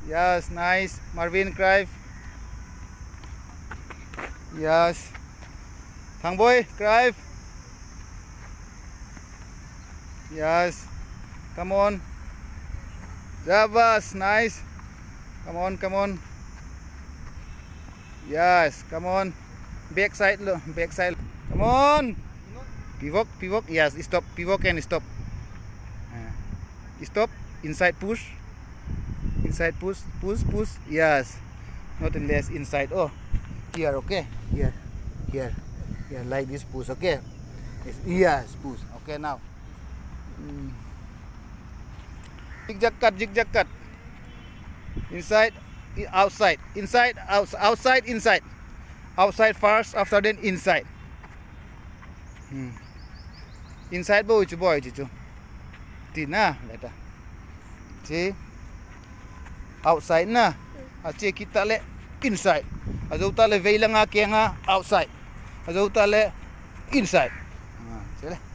Yes, nice. Marvin Clive. Yes. Thằng boy, Clive. Yes. Come on. Javas, nice. Come on, come on. Yes, come on. Backside lo, backside. Come on. Pivot, pivot. Yes, stop. Pivot and stop. Stop. Inside push. Inside push, push, push. Yes. Not less inside. Oh, here, okay. Here, here, here. Like this push, okay. Yes, push. Okay, now. Zigzag cut, zigzag cut. Inside, outside, inside, outside, inside. Outside first, after then inside. Inside boy, cucu. Tina, leta. See? Outside na. Aci kita le inside. Azau ta le veilang nga outside. Azau ta le inside. Sila.